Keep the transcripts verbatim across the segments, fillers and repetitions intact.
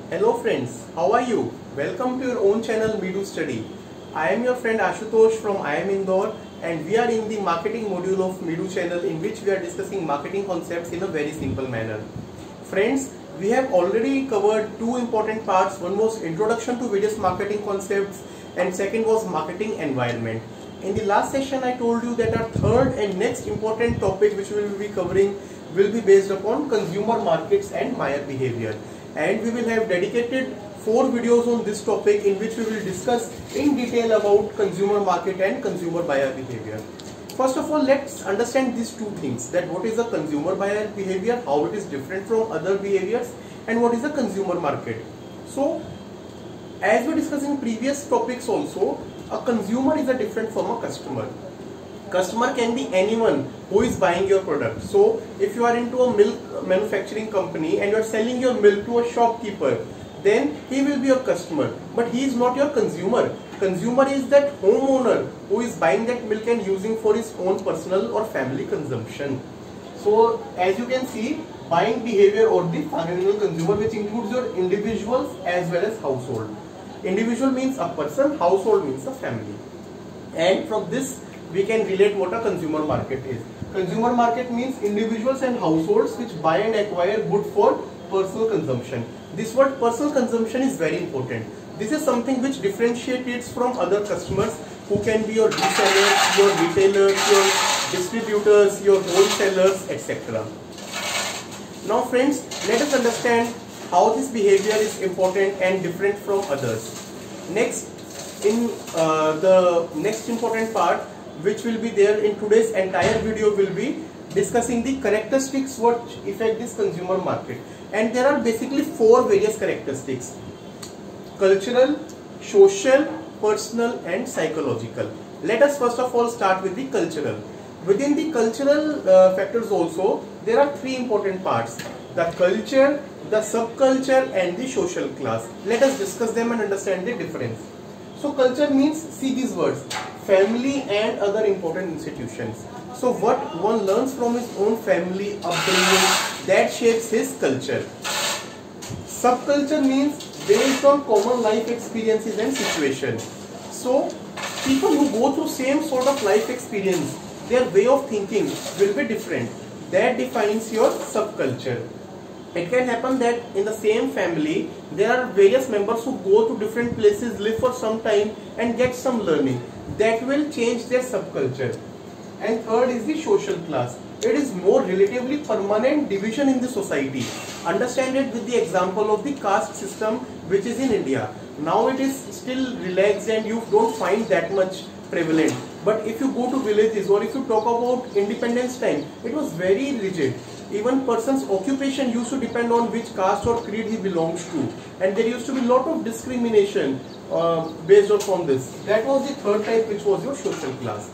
Hello friends, how are you? Welcome to your own channel Meedu Study. I am your friend Ashutosh from I I M Indore and we are in the marketing module of Meedu channel in which we are discussing marketing concepts in a very simple manner. Friends, we have already covered two important parts. One was introduction to various marketing concepts and second was marketing environment. In the last session I told you that our third and next important topic which we will be covering will be based upon consumer markets and buyer behavior. And we will have dedicated four videos on this topic in which we will discuss in detail about consumer market and consumer buyer behavior. First of all, let's understand these two things, that what is a consumer buyer behavior, how it is different from other behaviors, and what is a consumer market. So, as we discussed in previous topics also, a consumer is a different from a customer. Customer can be anyone who is buying your product. So if you are into a milk manufacturing company and you are selling your milk to a shopkeeper, then he will be your customer, but he is not your consumer. Consumer is that homeowner who is buying that milk and using for his own personal or family consumption. So as you can see, buying behavior or the final consumer, which includes your individuals as well as household. Individual means a person, household means a family. And from this we can relate what a consumer market is. Consumer market means individuals and households which buy and acquire goods for personal consumption. This word personal consumption is very important. This is something which differentiates from other customers who can be your resellers, your retailers, your distributors, your wholesalers, et cetera. Now friends, let us understand how this behavior is important and different from others. Next, in uh, the next important part which will be there in today's entire video will be discussing the characteristics what affect this consumer market. And there are basically four various characteristics: cultural, social, personal and psychological. Let us first of all start with the cultural. Within the cultural uh, factors also, there are three important parts: the culture, the subculture and the social class. Let us discuss them and understand the difference. So culture means, see these words, family and other important institutions. So what one learns from his own family upbringing, that shapes his culture. Subculture means based on common life experiences and situations. So people who go through same sort of life experience, their way of thinking will be different. That defines your subculture. It can happen that in the same family there are various members who go to different places, live for some time and get some learning. That will change their subculture. And third is the social class. It is more relatively permanent division in the society. Understand it with the example of the caste system which is in India. Now it is still relaxed and you don't find that much prevalent. But if you go to villages or if you talk about independence time, it was very rigid. Even person's occupation used to depend on which caste or creed he belongs to, and there used to be a lot of discrimination uh, based upon this. That was the third type, which was your social class.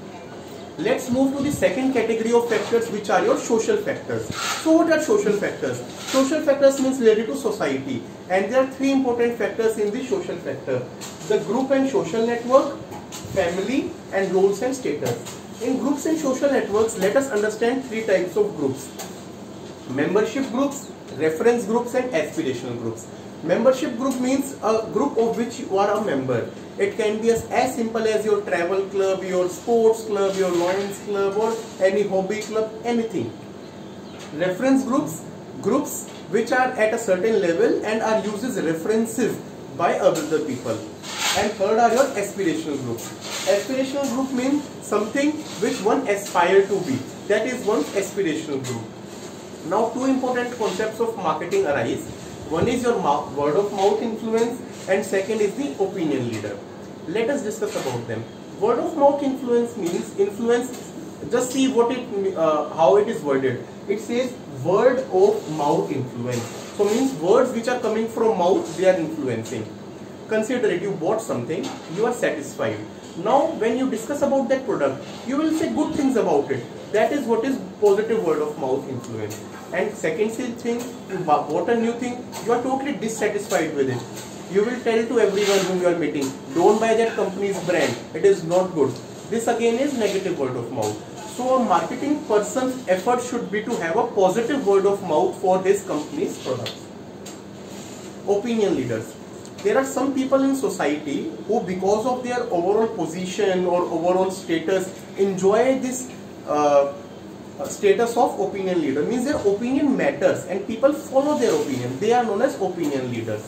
Let's move to the second category of factors, which are your social factors. So what are social factors? Social factors means related to society, and there are three important factors in the social factor: the group and social network, family and roles and status. In groups and social networks, let us understand three types of groups: membership groups, reference groups and aspirational groups. Membership group means a group of which you are a member. It can be as, as simple as your travel club, your sports club, your Lions club or any hobby club, anything. Reference groups, groups which are at a certain level and are used as references by other people. And third are your aspirational groups. Aspirational group means something which one aspire to be. That is one's aspirational group. Now two important concepts of marketing arise. One is your word of mouth influence and second is the opinion leader. Let us discuss about them. Word of mouth influence means influence. Just see what it, uh, how it is worded. It says word of mouth influence. So means words which are coming from mouth, they are influencing. Consider it, you bought something, you are satisfied. Now when you discuss about that product, you will say good things about it. That is what is positive word of mouth influence. And second thing, you bought a new thing, you are totally dissatisfied with it. You will tell to everyone whom you are meeting, don't buy that company's brand, it is not good. This again is negative word of mouth. So a marketing person's effort should be to have a positive word of mouth for his company's products. Opinion leaders. There are some people in society who, because of their overall position or overall status, enjoy this uh, status of opinion leader. Means their opinion matters and people follow their opinion. They are known as opinion leaders.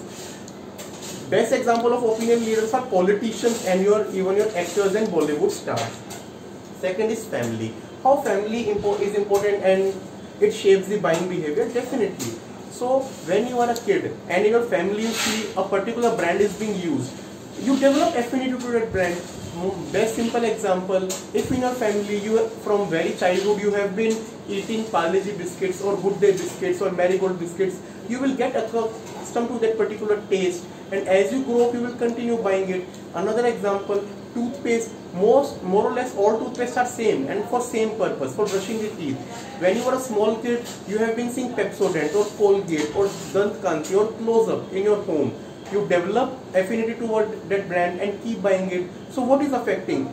Best example of opinion leaders are politicians and your even your actors and Bollywood stars. Second is family. How family impo is important and it shapes the buying behavior? Definitely. So when you are a kid and in your family you see a particular brand is being used, you develop affinity to that brand. Best simple example, if in your family you from very childhood you have been eating Parle-G biscuits or Good Day biscuits or Marigold biscuits, you will get accustomed to that particular taste, and as you grow up you will continue buying it. Another example, toothpaste. Most more or less all toothpaste are same and for same purpose, for brushing the teeth. When you were a small kid, you have been seeing Pepsodent or Colgate or Dant Kanti or Close-Up in your home. You develop affinity toward that brand and keep buying it. So what is affecting?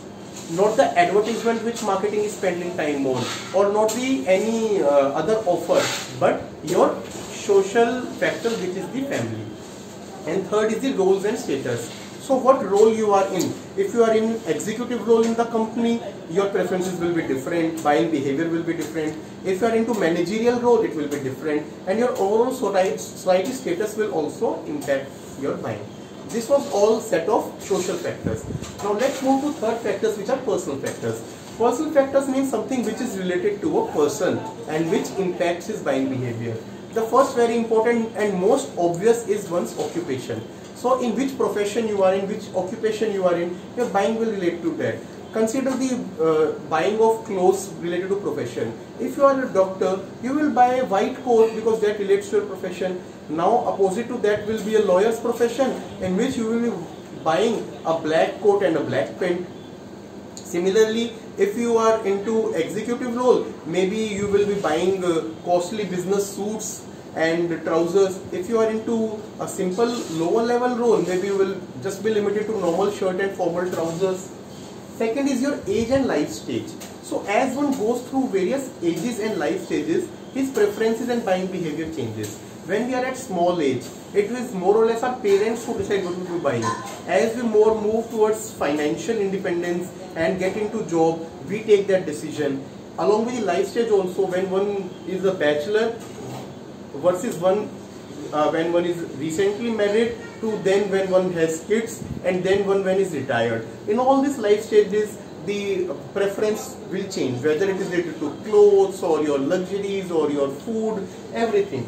Not the advertisement which marketing is spending time on, or not the any uh, other offer, but your social factor, which is the family. And third is the roles and status. So what role you are in? If you are in executive role in the company, your preferences will be different, buying behavior will be different. If you are into managerial role, it will be different, and your overall society status will also impact your buying. This was all set of social factors. Now let's move to third factors, which are personal factors. Personal factors means something which is related to a person and which impacts his buying behavior. The first very important and most obvious is one's occupation. So in which profession you are in, which occupation you are in, your buying will relate to that. Consider the uh, buying of clothes related to profession. If you are a doctor, you will buy a white coat because that relates to your profession. Now opposite to that will be a lawyer's profession, in which you will be buying a black coat and a black pen. Similarly, if you are into executive role, maybe you will be buying uh, costly business suits and trousers. If you are into a simple lower level role, maybe you will just be limited to normal shirt and formal trousers. Second is your age and life stage. So as one goes through various ages and life stages, his preferences and buying behavior changes. When we are at small age, it is more or less our parents who decide what we be buying. As we more move towards financial independence and get into job, we take that decision. Along with the life stage also, when one is a bachelor versus one uh, when one is recently married, to then when one has kids, and then one when is retired. In all these life stages, the preference will change, whether it is related to clothes or your luxuries or your food, everything.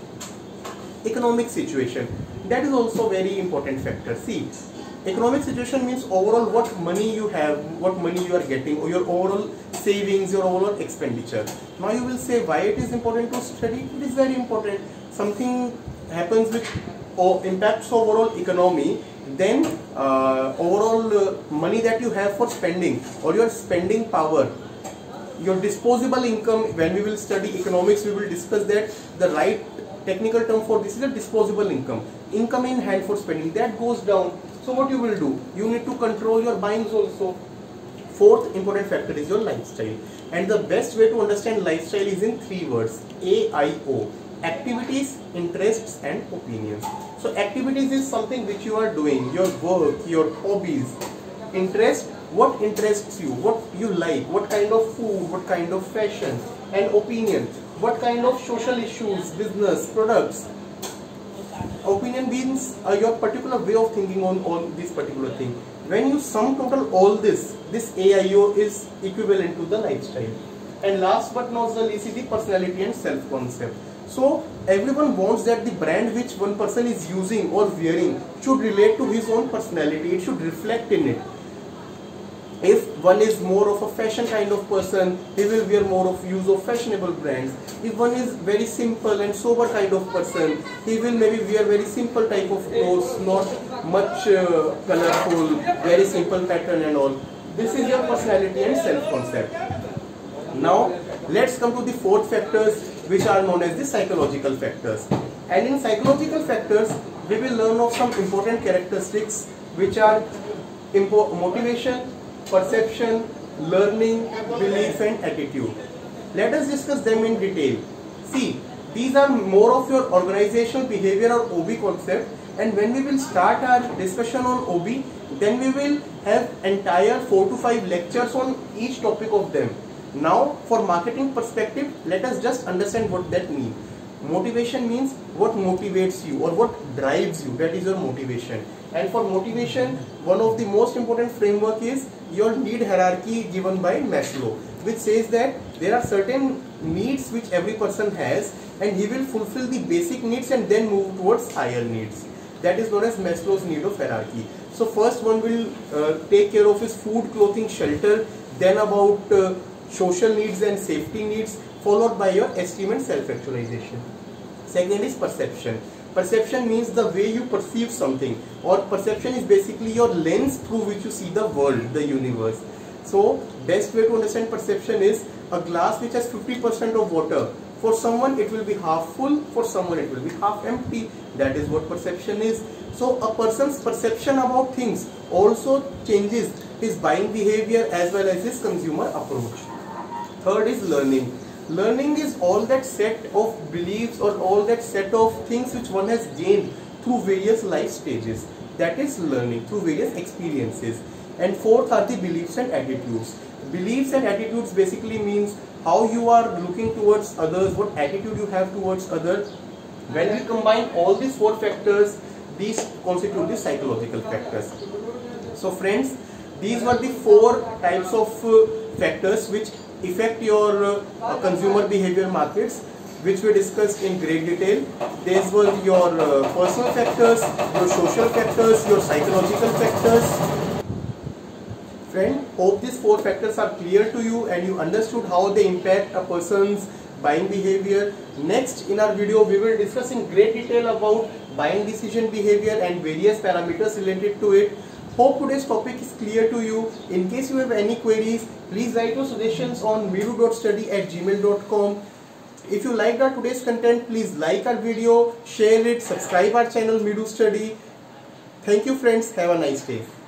Economic situation, that is also a very important factor. See, economic situation means overall what money you have, what money you are getting, or your overall savings, your overall expenditure. Now you will say why it is important to study. It is very important. Something happens which or impacts overall economy, then uh, overall uh, money that you have for spending, or your spending power, your disposable income. When we will study economics, we will discuss that the right technical term for this is a disposable income. Income in hand for spending, that goes down. So what you will do? You need to control your buyings also. Fourth important factor is your lifestyle. And the best way to understand lifestyle is in three words: A I O. Activities, interests and opinions. So activities is something which you are doing, your work, your hobbies. Interest, what interests you, what you like, what kind of food, what kind of fashion. And opinion, what kind of social issues, business, products. Opinion means uh, your particular way of thinking on, on this particular thing. When you sum total all this, this A I O is equivalent to the lifestyle. And last but not the least is the personality and self-concept. So everyone wants that the brand which one person is using or wearing should relate to his own personality. It should reflect in it. If one is more of a fashion kind of person, he will wear more of use of fashionable brands. If one is very simple and sober kind of person, he will maybe wear very simple type of clothes, not much uh, colorful, very simple pattern and all. This is your personality and self-concept. Now let's come to the fourth factors, which are known as the psychological factors. And in psychological factors, we will learn of some important characteristics which are motivation, perception, learning, belief and attitude. Let us discuss them in detail. See, These are more of your organizational behavior or O B concept, and when we will start our discussion on O B, then we will have entire four to five lectures on each topic of them. Now for marketing perspective, let us just understand what that means. Motivation means what motivates you or what drives you, that is your motivation. And for motivation, one of the most important framework is your need hierarchy given by Maslow, which says that there are certain needs which every person has, and he will fulfill the basic needs and then move towards higher needs. That is known as Maslow's need of hierarchy. So first one will uh, take care of his food, clothing, shelter, then about uh, social needs and safety needs, followed by your esteem and self-actualization. Second is perception. Perception means the way you perceive something, or perception is basically your lens through which you see the world, the universe. So best way to understand perception is a glass which has fifty percent of water. For someone it will be half full, for someone it will be half empty. That is what perception is. So a person's perception about things also changes his buying behavior as well as his consumer approach. Third is learning. Learning is all that set of beliefs or all that set of things which one has gained through various life stages. That is learning through various experiences. And fourth are the beliefs and attitudes. Beliefs and attitudes basically means how you are looking towards others, what attitude you have towards others. When we combine all these four factors, these constitute the psychological factors. So friends, these were the four types of uh, factors which affect your uh, consumer behavior markets, which we discussed in great detail. These were your uh, personal factors, your social factors, your psychological factors. Friend, hope these four factors are clear to you and you understood how they impact a person's buying behavior. Next in our video, we will discuss in great detail about buying decision behavior and various parameters related to it. Hope today's topic is clear to you. In case you have any queries, please write your suggestions on meedu dot study at gmail dot com. If you liked our today's content, please like our video, share it, subscribe our channel Meedu Study. Thank you friends. Have a nice day.